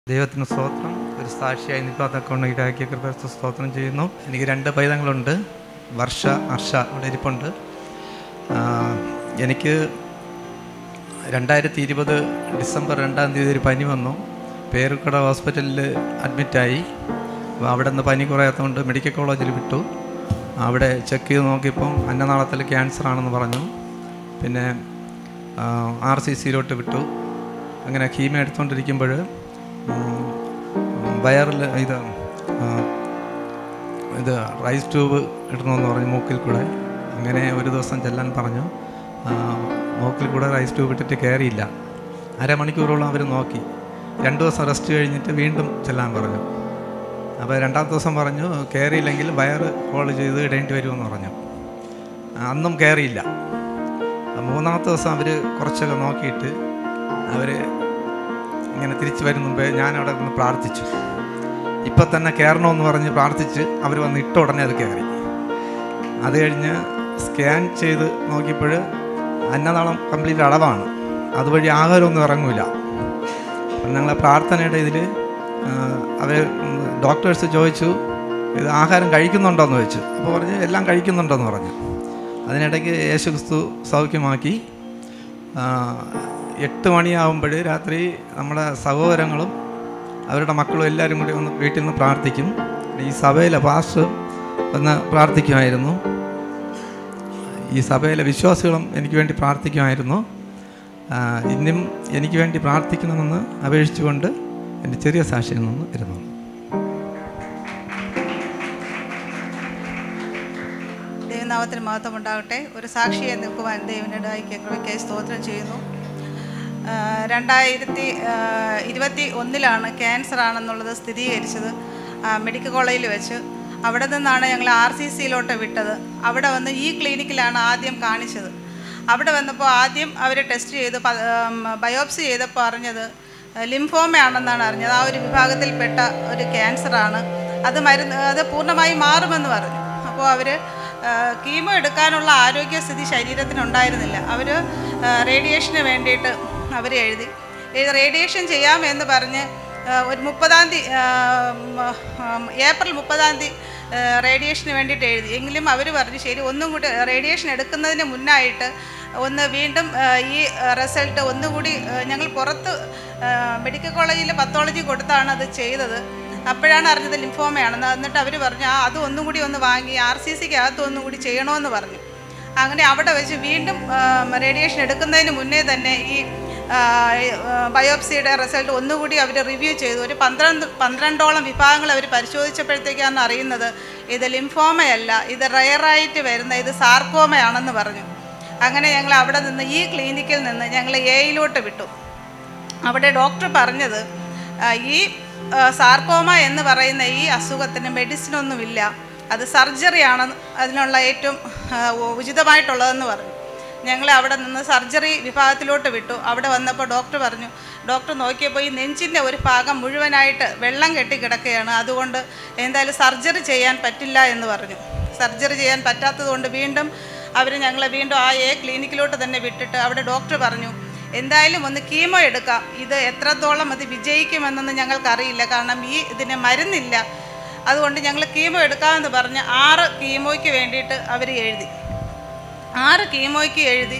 ദൈവത്തിന് സ്തോത്രം. ഒരു സാക്ഷിയായി നിൽക്കാത്തക്കൊണ്ട് ഇടാക്കിയ കൃപ സ്തോത്രം ചെയ്യുന്നു. എനിക്ക് 2 പൈതങ്ങളുണ്ട്. വർഷ, ഹർഷ ഇവിടെ ഇരിപ്പുണ്ട്. എനിക്ക് 2020 ഡിസംബർ 2-ാം തീയതി ഒരു പനി വന്നു. പേരുക്കട ഹോസ്പിറ്റലിൽ അഡ്മിറ്റായി. അവിടെ നിന്ന് പനി കുറയാത്തതുകൊണ്ട് മെഡിക്കൽ കോളേജിൽ വിട്ടു. അവിടെ ചെക്ക് ചെയ്ത് നോക്കിയപ്പം അന്നനാളത്തിൽ ക്യാൻസർ ആണെന്ന് പറഞ്ഞു. പിന്നെ RCCയിലോട്ട് വിട്ടു. അങ്ങനെ കീമോ എടുത്തുകൊണ്ടിരിക്കുമ്പോൾ വയറിൽ ഇത് റൈസ് ട്യൂബ് ഇടണമെന്ന് പറഞ്ഞു മൂക്കിൽ കൂടെ. അങ്ങനെ ഒരു ദിവസം ചെല്ലാൻ പറഞ്ഞു. മൂക്കിൽ കൂടെ റൈസ് ട്യൂബ് ഇട്ടിട്ട് കയറിയില്ല. അരമണിക്കൂറോളം അവർ നോക്കി. 2 ദിവസം റെസ്റ്റ് കഴിഞ്ഞിട്ട് വീണ്ടും ചെല്ലാൻ പറഞ്ഞു. അപ്പോൾ 2-ാമത്തെ ദിവസം പറഞ്ഞു കയറിയില്ലെങ്കിൽ വയറ് ഹോൾ ചെയ്ത് ഇടേണ്ടി വരുമെന്ന് പറഞ്ഞു. അന്നും കയറിയില്ല. 3-ാമത്തെ ദിവസം അവർ കുറച്ചൊക്കെ നോക്കിയിട്ട് അവർ ഇങ്ങനെ തിരിച്ചു വരും മുമ്പേ ഞാനവിടെ നിന്ന് പ്രാർത്ഥിച്ചു. ഇപ്പം തന്നെ കയറണമെന്ന് പറഞ്ഞ് പ്രാർത്ഥിച്ച് അവർ വന്ന് ഇട്ട ഉടനെ അത് കയറി. അത് കഴിഞ്ഞ് സ്കാൻ ചെയ്ത് നോക്കിയപ്പോൾ അന്നനാളം കംപ്ലീറ്റ് അടവാണ്. അതുവഴി ആഹാരമൊന്നും ഇറങ്ങില്ല. അപ്പം ഞങ്ങളെ പ്രാർത്ഥനയുടെ ഇതിൽ അവർ ഡോക്ടേഴ്സ് ചോദിച്ചു ഇത് ആഹാരം കഴിക്കുന്നുണ്ടോയെന്ന് ചോദിച്ചു. അപ്പോൾ പറഞ്ഞ് എല്ലാം കഴിക്കുന്നുണ്ടെന്ന് പറഞ്ഞു. അതിനിടയ്ക്ക് യേശുക്രിസ്തു സൗഖ്യമാക്കി. 8 മണിയാകുമ്പോൾ രാത്രി നമ്മുടെ സഹോദരങ്ങളും അവരുടെ മക്കളും എല്ലാവരും കൂടി ഒന്ന് വീട്ടിൽ നിന്ന് പ്രാർത്ഥിക്കും. ഈ സഭയിലെ പാസ്റ്റർ ഒന്ന് പ്രാർത്ഥിക്കുമായിരുന്നു. ഈ സഭയിലെ വിശ്വാസികളും എനിക്ക് വേണ്ടി പ്രാർത്ഥിക്കുമായിരുന്നു. ഇന്നും എനിക്ക് വേണ്ടി പ്രാർത്ഥിക്കണമെന്ന് അപേക്ഷിച്ചുകൊണ്ട് എൻ്റെ ചെറിയ സാക്ഷിയിൽ നിന്ന് ഇരുന്നു. ദൈവനാമത്തിന് മഹത്വം ഉണ്ടാകട്ടെ. ഒരു സാക്ഷിയെ നിൽക്കുവാൻ ദൈവനുണ്ടായി കൃപയ്ക്കായി സ്തോത്രം ചെയ്യുന്നു. 2021 ക്യാൻസർ ആണെന്നുള്ളത് സ്ഥിരീകരിച്ചത് മെഡിക്കൽ കോളേജിൽ വെച്ച്. അവിടെ നിന്നാണ് ഞങ്ങൾ RCCയിലോട്ട് വിട്ടത്. അവിടെ വന്ന് ഈ ക്ലിനിക്കിലാണ് ആദ്യം കാണിച്ചത്. അവിടെ വന്നപ്പോൾ ആദ്യം അവർ ടെസ്റ്റ് ചെയ്ത് ബയോപ്സി ചെയ്തപ്പോൾ അറിഞ്ഞത് ലിംഫോമയാണെന്നാണ് അറിഞ്ഞത്. ആ ഒരു വിഭാഗത്തിൽപ്പെട്ട ഒരു ക്യാൻസറാണ്. അത് പൂർണ്ണമായി മാറുമെന്ന് പറഞ്ഞു. അപ്പോൾ അവർ കീമോ എടുക്കാനുള്ള ആരോഗ്യസ്ഥിതി ശരീരത്തിനുണ്ടായിരുന്നില്ല. അവർ റേഡിയേഷന് വേണ്ടിയിട്ട് അവർ എഴുതി റേഡിയേഷൻ ചെയ്യാമെന്ന് പറഞ്ഞ് ഒരു 30-ാം തീയതി ഏപ്രിൽ 30-ാം തീയതി റേഡിയേഷന് വേണ്ടിയിട്ട് എഴുതി. എങ്കിലും അവർ പറഞ്ഞു ശരി ഒന്നും കൂടി റേഡിയേഷൻ എടുക്കുന്നതിന് മുന്നായിട്ട് ഒന്ന് വീണ്ടും ഈ റിസൾട്ട് ഒന്നുകൂടി ഞങ്ങൾ പുറത്ത് മെഡിക്കൽ കോളേജിൽ പത്തോളജി കൊടുത്താണ് അത് ചെയ്തത്. അപ്പോഴാണ് അറിഞ്ഞത് ലിംഫോമയാണെന്ന്. എന്നിട്ട് അവർ പറഞ്ഞു അത് ഒന്നും കൂടി ഒന്ന് വാങ്ങി RCCക്ക് അകത്ത് ഒന്നും കൂടി ചെയ്യണമെന്ന് പറഞ്ഞു. അങ്ങനെ അവിടെ വെച്ച് വീണ്ടും റേഡിയേഷൻ എടുക്കുന്നതിന് മുന്നേ തന്നെ ഈ ബയോപ്സിയുടെ റിസൾട്ട് ഒന്നുകൂടി അവർ റിവ്യൂ ചെയ്തു. ഒരു 12ഓളം വിഭാഗങ്ങൾ അവർ പരിശോധിച്ചപ്പോഴത്തേക്കാണ് അറിയുന്നത് ഇത് ലിംഫോമയല്ല, ഇത് റയറായിട്ട് വരുന്ന ഇത് സാർക്കോമയാണെന്ന് പറഞ്ഞു. അങ്ങനെ ഞങ്ങൾ അവിടെ നിന്ന് ഈ ക്ലിനിക്കിൽ നിന്ന് ഞങ്ങൾ Aയിലോട്ട് വിട്ടു. അവിടെ ഡോക്ടർ പറഞ്ഞത് ഈ സാർക്കോമ എന്ന് പറയുന്ന ഈ അസുഖത്തിന് മെഡിസിനൊന്നുമില്ല, അത് സർജറിയാണ് അതിനുള്ള ഏറ്റവും ഉചിതമായിട്ടുള്ളതെന്ന് പറഞ്ഞു. ഞങ്ങളെ അവിടെ നിന്ന് സർജറി വിഭാഗത്തിലോട്ട് വിട്ടു. അവിടെ വന്നപ്പോൾ ഡോക്ടർ പറഞ്ഞു, ഡോക്ടർ നോക്കിയപ്പോൾ ഈ നെഞ്ചിൻ്റെ ഒരു ഭാഗം മുഴുവനായിട്ട് വെള്ളം കെട്ടിക്കിടക്കുകയാണ്, അതുകൊണ്ട് എന്തായാലും സർജറി ചെയ്യാൻ പറ്റില്ല എന്ന് പറഞ്ഞു. സർജറി ചെയ്യാൻ പറ്റാത്തതുകൊണ്ട് വീണ്ടും അവർ ഞങ്ങളെ വീണ്ടും ആ A ക്ലിനിക്കിലോട്ട് തന്നെ വിട്ടിട്ട് അവിടെ ഡോക്ടർ പറഞ്ഞു എന്തായാലും ഒന്ന് കീമോ എടുക്കാം, ഇത് എത്രത്തോളം അത് വിജയിക്കുമെന്നൊന്നും ഞങ്ങൾക്കറിയില്ല, കാരണം ഇതിന് മരുന്നില്ല, അതുകൊണ്ട് ഞങ്ങൾ കീമോ എടുക്കാമെന്ന് പറഞ്ഞ് 6 കീമോയ്ക്ക് വേണ്ടിയിട്ട് അവർ എഴുതി. 6 കീമോയ്ക്ക് എഴുതി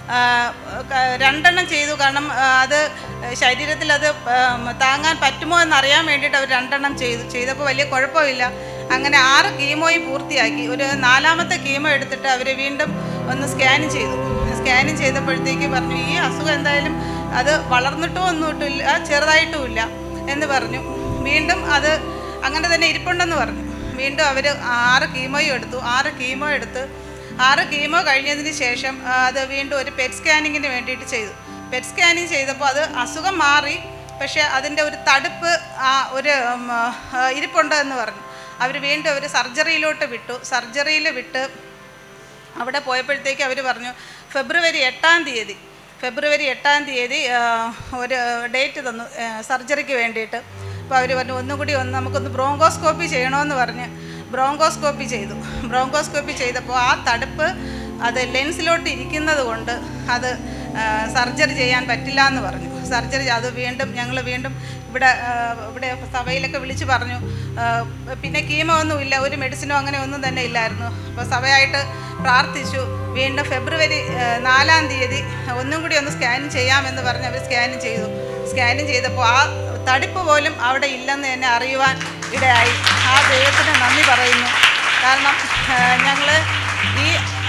2 എണ്ണം ചെയ്തു. കാരണം അത് ശരീരത്തിൽ അത് താങ്ങാൻ പറ്റുമോ എന്നറിയാൻ വേണ്ടിയിട്ട് അവർ 2 എണ്ണം ചെയ്തപ്പോൾ വലിയ കുഴപ്പമില്ല. അങ്ങനെ 6 കീമോയും പൂർത്തിയാക്കി. ഒരു 4-ാമത്തെ കീമോ എടുത്തിട്ട് അവർ വീണ്ടും ഒന്ന് സ്കാനിങ് ചെയ്തു. സ്കാനിങ് ചെയ്തപ്പോഴത്തേക്ക് പറഞ്ഞു ഈ അസുഖം എന്തായാലും അത് വളർന്നിട്ടോ ഒന്നുമില്ല, ചെറുതായിട്ടുമില്ല എന്ന് പറഞ്ഞു. വീണ്ടും അത് അങ്ങനെ തന്നെ ഇരിപ്പുണ്ടെന്ന് പറഞ്ഞു. വീണ്ടും അവർ 6 കീമോയും എടുത്തു. 6 കീമോ എടുത്ത് 6 കീമോ കഴിഞ്ഞതിന് ശേഷം അത് വീണ്ടും ഒരു പെറ്റ് സ്കാനിങ്ങിന് വേണ്ടിയിട്ട് ചെയ്തു. പെറ്റ് സ്കാനിങ് ചെയ്തപ്പോൾ അത് അസുഖം മാറി, പക്ഷേ അതിൻ്റെ ഒരു തടുപ്പ് ഒരു ഇരിപ്പുണ്ട് എന്ന് പറഞ്ഞു. അവർ വീണ്ടും സർജറിയിലോട്ട് വിട്ടു. സർജറിയിൽ വിട്ട് അവിടെ പോയപ്പോഴത്തേക്ക് അവർ പറഞ്ഞു ഫെബ്രുവരി 8-ാം തീയതി ഒരു ഡേറ്റ് തന്നു സർജറിക്ക് വേണ്ടിയിട്ട്. അപ്പോൾ അവർ പറഞ്ഞു ഒന്നുകൂടി നമുക്കൊന്ന് ബ്രോങ്കോസ്കോപ്പി ചെയ്യണമെന്ന് പറഞ്ഞ് ബ്രോങ്കോസ്കോപ്പി ചെയ്തു. ബ്രോങ്കോസ്കോപ്പി ചെയ്തപ്പോൾ ആ തടുപ്പ് അത് ലെൻസിലോട്ട് ഇരിക്കുന്നത് കൊണ്ട് അത് സർജറി ചെയ്യാൻ പറ്റില്ല എന്ന് പറഞ്ഞു. സർജറി. അത് വീണ്ടും ഞങ്ങൾ വീണ്ടും ഇവിടെ സഭയിലൊക്കെ വിളിച്ച് പറഞ്ഞു. പിന്നെ കീമോ ഒന്നുമില്ല, ഒരു മെഡിസിനോ അങ്ങനെ ഒന്നും തന്നെ ഇല്ലായിരുന്നു. അപ്പോൾ സഭയായിട്ട് പ്രാർത്ഥിച്ചു. വീണ്ടും ഫെബ്രുവരി 4-ാം തീയതി ഒന്നും കൂടി ഒന്ന് സ്കാനിങ് ചെയ്യാമെന്ന് പറഞ്ഞ് അവർ സ്കാനിങ് ചെയ്തു. സ്കാനിങ് ചെയ്തപ്പോൾ ആ തടിപ്പ് പോലും അവിടെ ഇല്ലെന്ന് എന്നെ അറിയുവാൻ ഇടയായി. ആ ദൈവത്തിന് നന്ദി പറയുന്നു. കാരണം ഞങ്ങൾ ഈ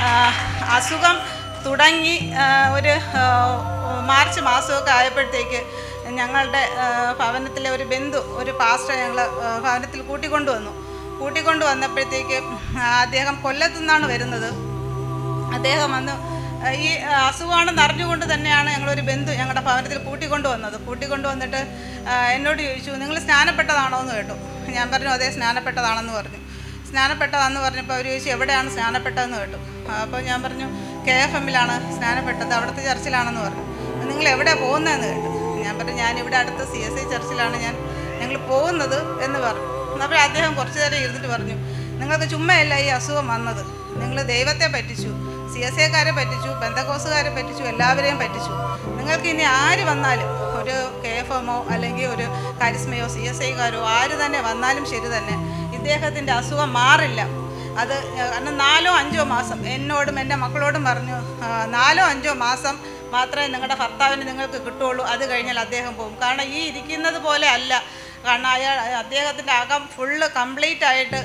അസുഖം തുടങ്ങി ഒരു മാർച്ച് മാസമൊക്കെ ആയപ്പോഴത്തേക്ക് ഞങ്ങളുടെ ഭവനത്തിലെ ഒരു ബന്ധു, ഒരു പാസ്റ്റർ ഞങ്ങൾ ഭവനത്തിൽ കൂട്ടിക്കൊണ്ടു വന്നപ്പോഴത്തേക്ക് അദ്ദേഹം കൊല്ലത്തു നിന്നാണ് വരുന്നത്. അദ്ദേഹം വന്ന് ഈ അസുഖമാണെന്ന് അറിഞ്ഞുകൊണ്ട് തന്നെയാണ് ഞങ്ങളൊരു ബന്ധു ഞങ്ങളുടെ ഭവനത്തിൽ കൂട്ടിക്കൊണ്ടു വന്നിട്ട് എന്നോട് ചോദിച്ചു, നിങ്ങൾ സ്നാനപ്പെട്ടതാണോ എന്ന് കേട്ടു. ഞാൻ പറഞ്ഞു അതെ സ്നാനപ്പെട്ടതാണെന്ന് പറഞ്ഞു. സ്നാനപ്പെട്ടതാണെന്ന് പറഞ്ഞപ്പോൾ അവർ ചോദിച്ചു എവിടെയാണ് സ്നാനപ്പെട്ടതെന്ന് കേട്ടു. അപ്പോൾ ഞാൻ പറഞ്ഞു KFM-ലാണ് സ്നാനപ്പെട്ടത്, അവിടുത്തെ ചർച്ചിലാണെന്ന് പറഞ്ഞു. നിങ്ങൾ എവിടെയാണ് പോകുന്നതെന്ന് കേട്ടു. ഞാൻ പറഞ്ഞു ഞാനിവിടെ അടുത്ത CSI ചർച്ചിലാണ് ഞങ്ങൾ പോകുന്നത് എന്ന് പറഞ്ഞു. അപ്പോൾ അദ്ദേഹം കുറച്ച് നേരം ഇരുന്നിട്ട് പറഞ്ഞു, നിങ്ങൾക്ക് ചുമ്മയല്ല ഈ അസുഖം വന്നത്, നിങ്ങൾ ദൈവത്തെ പറ്റിച്ചു, CSI-ക്കാരെ പറ്റിച്ചു, പെന്തക്കോസുകാരെ പറ്റിച്ചു, എല്ലാവരെയും പറ്റിച്ചു. നിങ്ങൾക്ക് ഇനി ആര് വന്നാലും, ഒരു KFM-ഓ അല്ലെങ്കിൽ ഒരു കരിസ്മയോ CSI-കാരോ ആര് തന്നെ വന്നാലും ശരി തന്നെ, ഇദ്ദേഹത്തിൻ്റെ അസുഖം മാറില്ല. അത് കാരണം 4-5 മാസം എന്നോടും എൻ്റെ മക്കളോടും പറഞ്ഞു, 4-5 മാസം മാത്രമേ നിങ്ങളുടെ ഭർത്താവിന് നിങ്ങൾക്ക് കിട്ടുള്ളൂ, അത് കഴിഞ്ഞാൽ അദ്ദേഹം പോകും. കാരണം ഈ ഇരിക്കുന്നത് പോലെ അല്ല. കാരണം അദ്ദേഹത്തിൻ്റെ അകം ഫുള്ള് കംപ്ലീറ്റ് ആയിട്ട്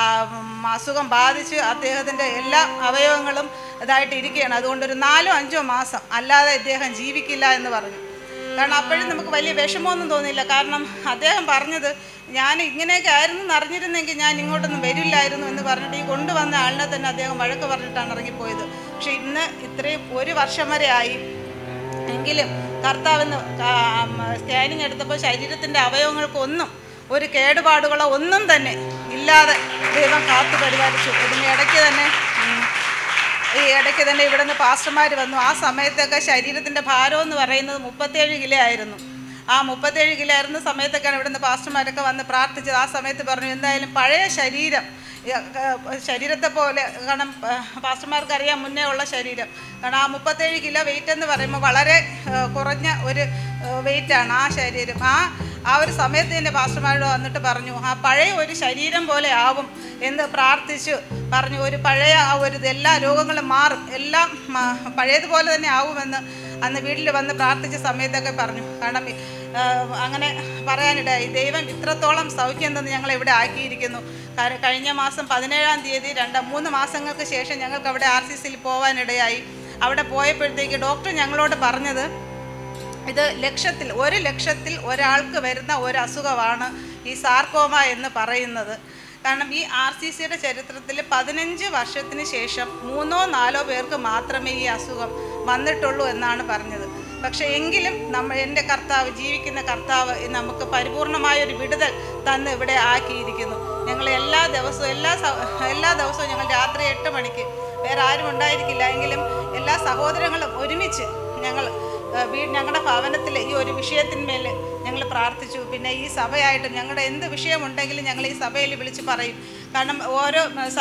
അസുഖം ബാധിച്ച് അദ്ദേഹത്തിൻ്റെ എല്ലാ അവയവങ്ങളും ഇതായിട്ട് ഇരിക്കുകയാണ്. അതുകൊണ്ടൊരു 4-5 മാസം അല്ലാതെ ഇദ്ദേഹം ജീവിക്കില്ല എന്ന് പറഞ്ഞു. കാരണം അപ്പോഴും നമുക്ക് വലിയ വിഷമമൊന്നും തോന്നിയില്ല. കാരണം അദ്ദേഹം പറഞ്ഞത് ഞാൻ ഇങ്ങനെയൊക്കെ ആയിരുന്നു എന്ന് അറിഞ്ഞിരുന്നെങ്കിൽ ഞാൻ ഇങ്ങോട്ടൊന്നും വരില്ലായിരുന്നു എന്ന് പറഞ്ഞിട്ട് ഈ കൊണ്ടുവന്ന ആളിനെ തന്നെ അദ്ദേഹം വഴക്ക് പറഞ്ഞിട്ടാണ് ഇറങ്ങിപ്പോയത്. പക്ഷെ ഇന്ന് ഇത്രയും 1 വർഷം വരെ ആയി എങ്കിലും കർത്താവിന് സ്കാനിങ് എടുത്തപ്പോൾ ശരീരത്തിൻ്റെ അവയവങ്ങൾക്കൊന്നും ഒരു കേടുപാടുകളോ ഒന്നും തന്നെ ഇല്ലാതെ ദൈവം കാത്തു പരിപാലിച്ചു. ഇതിന് ഇടയ്ക്ക് തന്നെ ഇവിടെ നിന്ന് പാസ്റ്റർമാർ വന്നു. ആ സമയത്തൊക്കെ ശരീരത്തിൻ്റെ ഭാരം എന്ന് പറയുന്നത് 37 കിലോ ആയിരുന്നു. ആ 37 കിലോ ആയിരുന്ന സമയത്തൊക്കെയാണ് ഇവിടെ നിന്ന് പാസ്റ്റർമാരൊക്കെ വന്ന് പ്രാർത്ഥിച്ചത്. ആ സമയത്ത് പറഞ്ഞു എന്തായാലും പഴയ ശരീരത്തെ പോലെ, കാരണം പാസ്റ്റർമാർക്കറിയാം മുന്നേ ഉള്ള ശരീരം. കാരണം ആ 37 കിലോ വെയിറ്റ് എന്ന് പറയുമ്പോൾ വളരെ കുറഞ്ഞ ഒരു വെയിറ്റാണ് ആ ശരീരം. ആ ഒരു സമയത്ത് തന്നെ പാസ്റ്റർമാരോട് വന്നിട്ട് പറഞ്ഞു ആ പഴയ ഒരു ശരീരം പോലെ ആവും എന്ന് പ്രാർത്ഥിച്ചു പറഞ്ഞു. ഒരു പഴയ ആ ഒരു എല്ലാ രോഗങ്ങളും മാറും, എല്ലാം പഴയതുപോലെ തന്നെ ആവുമെന്ന് അന്ന് വീട്ടിൽ വന്ന് പ്രാർത്ഥിച്ച സമയത്തൊക്കെ പറഞ്ഞു. കാരണം അങ്ങനെ പറയാനിടയായി. ദൈവം ഇത്രത്തോളം സൗഖ്യം തന്ന് ഞങ്ങളെ ഇവിടെ ആക്കിയിരിക്കുന്നു. കാരണം കഴിഞ്ഞ മാസം 17-ാം തീയതി 3 മാസങ്ങൾക്ക് ശേഷം ഞങ്ങൾക്ക് അവിടെ RCCയിൽ പോകാനിടയായി. അവിടെ പോയപ്പോഴത്തേക്ക് ഡോക്ടർ ഞങ്ങളോട് പറഞ്ഞത് ഇത് 1 ലക്ഷത്തിൽ ഒരാൾക്ക് വരുന്ന ഒരു അസുഖമാണ് ഈ സാർക്കോമ എന്ന് പറയുന്നത്. കാരണം ഈ RCCയുടെ ചരിത്രത്തിൽ 15 വർഷത്തിന് ശേഷം 3-4 പേർക്ക് മാത്രമേ ഈ അസുഖം വന്നിട്ടുള്ളൂ എന്നാണ് പറഞ്ഞത്. പക്ഷേ എങ്കിലും എൻ്റെ കർത്താവ്, ജീവിക്കുന്ന കർത്താവ് നമുക്ക് പരിപൂർണമായൊരു വിടുതൽ തന്ന് ഇവിടെ ആക്കിയിരിക്കുന്നു. ഞങ്ങൾ എല്ലാ ദിവസവും ഞങ്ങൾ രാത്രി 8 മണിക്ക്, വേറെ ആരും ഉണ്ടായിരിക്കില്ല എങ്കിലും എല്ലാ സഹോദരങ്ങളും ഒരുമിച്ച് ഞങ്ങളുടെ ഭവനത്തിൽ ഈ ഒരു വിഷയത്തിന്മേൽ ഞങ്ങൾ പ്രാർത്ഥിച്ചു. പിന്നെ ഈ സഭയായിട്ട് ഞങ്ങളുടെ എന്ത് വിഷയമുണ്ടെങ്കിലും ഞങ്ങൾ ഈ സഭയിൽ വിളിച്ച് പറയും. കാരണം ഓരോ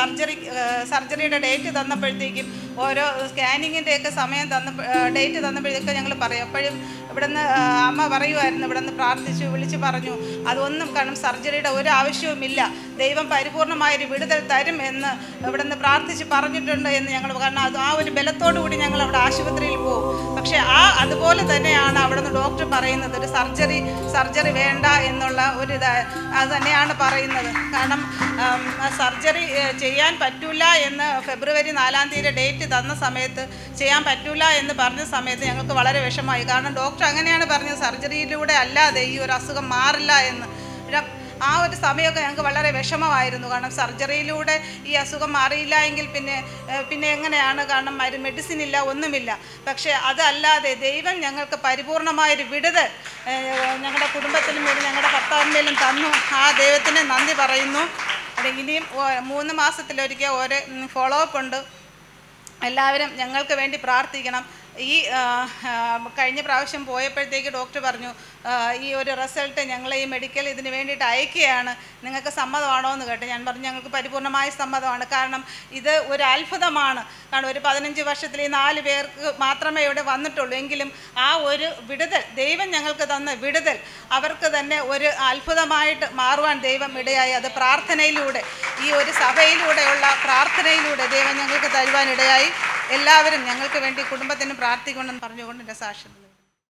സർജറിയുടെ ഡേറ്റ് തന്നപ്പോഴത്തേക്കും, ഓരോ സ്കാനിങ്ങിൻ്റെയൊക്കെ സമയം ഡേറ്റ് തന്നപ്പോഴത്തേക്ക് ഞങ്ങൾ പറയും. അപ്പോഴും ഇവിടുന്ന് അമ്മ പറയുമായിരുന്നു, ഇവിടുന്ന് പ്രാർത്ഥിച്ചു വിളിച്ച് പറഞ്ഞു അതൊന്നും, കാരണം സർജറിയുടെ ഒരു ആവശ്യവുമില്ല, ദൈവം പരിപൂർണമായൊരു വിടുതൽ തരും എന്ന് ഇവിടുന്ന് പ്രാർത്ഥിച്ച് പറഞ്ഞിട്ടുണ്ട് എന്ന് ഞങ്ങൾ. കാരണം അത് ആ ഒരു ബലത്തോടു കൂടി ഞങ്ങൾ അവിടെ ആശുപത്രിയിൽ പോകും. പക്ഷേ അതുപോലെ തന്നെയാണ് അവിടുന്ന് ഡോക്ടർ പറയുന്നത്, ഒരു സർജറി വേണ്ട എന്നുള്ള ഒരു അത് തന്നെയാണ് പറയുന്നത്. കാരണം സർജറി ചെയ്യാൻ പറ്റില്ല എന്ന് ഫെബ്രുവരി 4-ാം തീയതി ഡേറ്റ് തന്ന സമയത്ത്, ചെയ്യാൻ പറ്റില്ല എന്ന് പറഞ്ഞ സമയത്ത് ഞങ്ങൾക്ക് വളരെ വിഷമമായി. കാരണം ഡോക്ടർ അങ്ങനെയാണ് പറഞ്ഞത്, സർജറിയിലൂടെ അല്ലാതെ ഈ ഒരു അസുഖം മാറില്ല എന്ന്. ആ ഒരു സമയമൊക്കെ ഞങ്ങൾക്ക് വളരെ വിഷമമായിരുന്നു. കാരണം സർജറിയിലൂടെ ഈ അസുഖം മാറിയില്ല എങ്കിൽ പിന്നെ എങ്ങനെയാണ്? കാരണം മെഡിസിൻ ഇല്ല, ഒന്നുമില്ല. പക്ഷേ അതല്ലാതെ ദൈവം ഞങ്ങൾക്ക് പരിപൂർണമായൊരു വിടുതൽ ഞങ്ങളുടെ കുടുംബത്തിനും വേണ്ടി ഞങ്ങളുടെ ഭർത്താവിൻ്റെയും തന്നു. ആ ദൈവത്തിന് നന്ദി പറയുന്നു. ഇനിയും 3 മാസത്തിലൊരിക്കൽ ഫോളോ അപ്പ് ഉണ്ട്. എല്ലാവരും ഞങ്ങൾക്ക് വേണ്ടി പ്രാർത്ഥിക്കണം. ഈ കഴിഞ്ഞ പ്രാവശ്യം പോയപ്പോഴത്തേക്ക് ഡോക്ടർ പറഞ്ഞു ഈ ഒരു റിസൾട്ട് ഞങ്ങൾ ഈ മെഡിക്കൽ ഇതിന് വേണ്ടിയിട്ട് അയക്കുകയാണ്, നിങ്ങൾക്ക് സമ്മതമാണോ എന്ന് കേട്ട്. ഞാൻ പറഞ്ഞു ഞങ്ങൾക്ക് പരിപൂർണമായ സമ്മതമാണ്. കാരണം ഇത് ഒരു അത്ഭുതമാണ്. കാരണം ഒരു 15 വർഷത്തിൽ ഈ 4 പേർക്ക് മാത്രമേ ഇവിടെ വന്നിട്ടുള്ളൂ. എങ്കിലും ആ ഒരു വിടുതൽ, ദൈവം ഞങ്ങൾക്ക് തന്ന വിടുതൽ അവർക്ക് തന്നെ ഒരു അത്ഭുതമായിട്ട് മാറുവാൻ ദൈവം ഇടയായി. അത് പ്രാർത്ഥനയിലൂടെ, ഈ ഒരു സഭയിലൂടെയുള്ള പ്രാർത്ഥനയിലൂടെ ദൈവം ഞങ്ങൾക്ക് തരുവാൻ ഇടയായി. എല്ലാവരും ഞങ്ങൾക്ക് വേണ്ടി കുടുംബത്തിന് പ്രാർത്ഥിക്കണമെന്ന് പറഞ്ഞുകൊണ്ട് എൻ്റെ സാക്ഷ്യം